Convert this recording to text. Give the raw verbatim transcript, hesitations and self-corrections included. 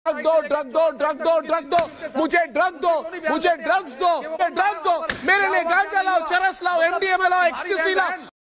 Drug दो drug दो drug दो ड्रग दो मुझे ड्रग दो मुझे ड्रग्स दो ड्रग दो मेरे लिए गांजा लाओ, चरस लाओ, एमडीएमए लाओ, एक्सटेसी लाओ।